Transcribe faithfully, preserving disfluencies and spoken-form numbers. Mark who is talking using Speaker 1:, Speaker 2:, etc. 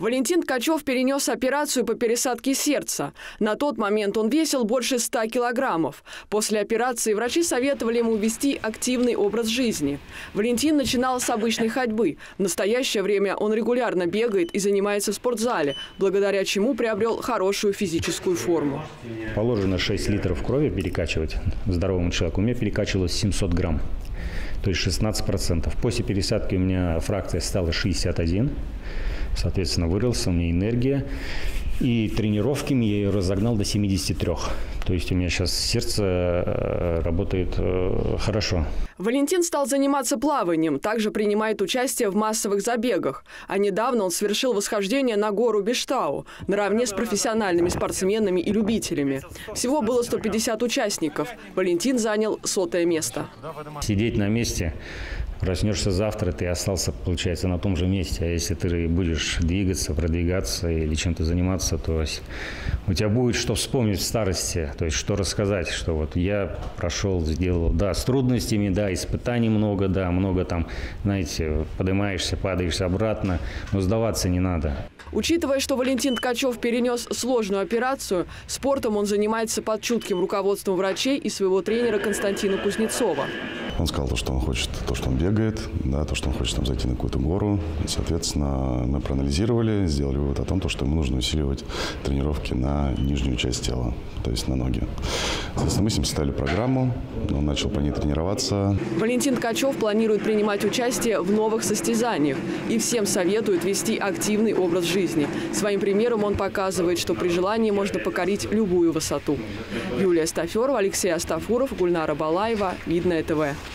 Speaker 1: Валентин Ткачев перенес операцию по пересадке сердца. На тот момент он весил больше ста килограммов. После операции врачи советовали ему вести активный образ жизни. Валентин начинал с обычной ходьбы. В настоящее время он регулярно бегает и занимается в спортзале, благодаря чему приобрел хорошую физическую форму.
Speaker 2: Положено шесть литров крови перекачивать здоровому человеку. У меня перекачивалось семьсот грамм, то есть шестнадцать процентов. После пересадки у меня фракция стала шестьдесят один. Соответственно, выросла у меня энергия. И тренировками я ее разогнал до семидесяти трёх. То есть у меня сейчас сердце работает хорошо.
Speaker 1: Валентин стал заниматься плаванием, также принимает участие в массовых забегах. А недавно он совершил восхождение на гору Биштау наравне с профессиональными спортсменами и любителями. Всего было сто пятьдесят участников. Валентин занял сотое место.
Speaker 2: Сидеть на месте. Проснешься завтра, ты остался, получается, на том же месте. А если ты будешь двигаться, продвигаться или чем-то заниматься, то у тебя будет что вспомнить в старости, то есть что рассказать, что вот я прошел, сделал, да, с трудностями, да, испытаний много, да, много там, знаете, поднимаешься, падаешь обратно, но сдаваться не надо.
Speaker 1: Учитывая, что Валентин Ткачев перенес сложную операцию, спортом он занимается под чутким руководством врачей и своего тренера Константина Кузнецова.
Speaker 3: Он сказал то, что он хочет, то, что он бегает, да, то, что он хочет там зайти на какую-то гору. И, соответственно, мы проанализировали, сделали вывод о том, что ему нужно усиливать тренировки на нижнюю часть тела, то есть на ноги. Соответственно, мы с ним составили программу, он начал по ней тренироваться.
Speaker 1: Валентин Ткачев планирует принимать участие в новых состязаниях и всем советует вести активный образ жизни. Своим примером он показывает, что при желании можно покорить любую высоту. Юлия Стаферова, Алексей Астафуров, Гульнара Балаева, Видное ТВ.